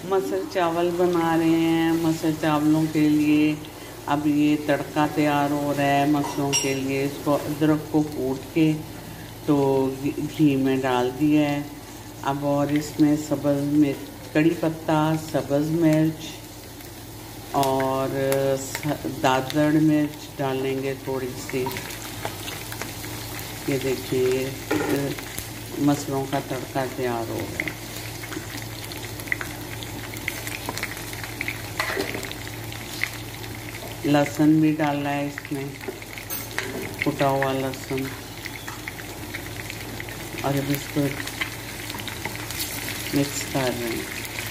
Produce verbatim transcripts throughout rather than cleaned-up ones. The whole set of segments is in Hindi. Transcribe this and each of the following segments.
मसूर चावल बना रहे हैं। मसूर चावलों के लिए अब ये तड़का तैयार हो रहा है। मसूरों के लिए इसको अदरक को कूट के तो घी में डाल दिया है। अब और इसमें सब्ज़ मिर्च, कड़ी पत्ता, सब्ज़ मिर्च और दादड़ मिर्च डालेंगे थोड़ी सी। ये देखिए मसूरों का तड़का तैयार हो गया। लहसुन भी डालना है इसमें, कुटा हुआ लहसुन, और अब इसको मिक्स कर रहे हैं।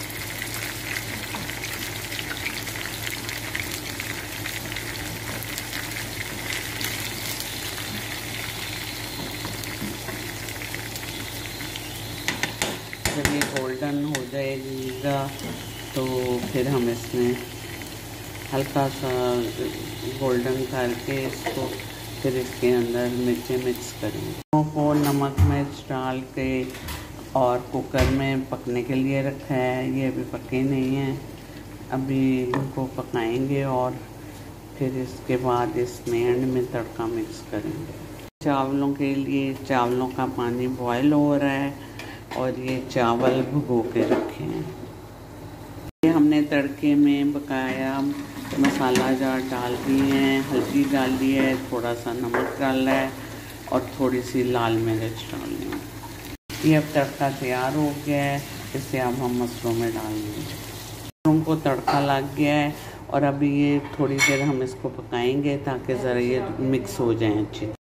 जब ये गोल्डन हो जाएगा तो फिर हम इसमें हल्का सा गोल्डन करके इसको फिर इसके अंदर मिर्चें मिक्स करेंगे। को नमक मिर्च डाल के और कुकर में पकने के लिए रखा है। ये अभी पके नहीं हैं, अभी इनको पकाएंगे और फिर इसके बाद इसमें एंड में तड़का मिक्स करेंगे। चावलों के लिए चावलों का पानी बॉयल हो रहा है और ये चावल भिगो के रखे हैं। ये हमने तड़के में बकाया मसाला जार डाल दिए हैं, हल्दी डाल दी है, थोड़ा सा नमक डालना है और थोड़ी सी लाल मिर्च डालनी है। ये अब तड़का तैयार हो गया है, इसे अब हम मसूरों में डालेंगे। मसूरों को तड़का लग गया है और अभी ये थोड़ी देर हम इसको पकाएंगे ताकि ज़रा ये मिक्स हो जाए अच्छे।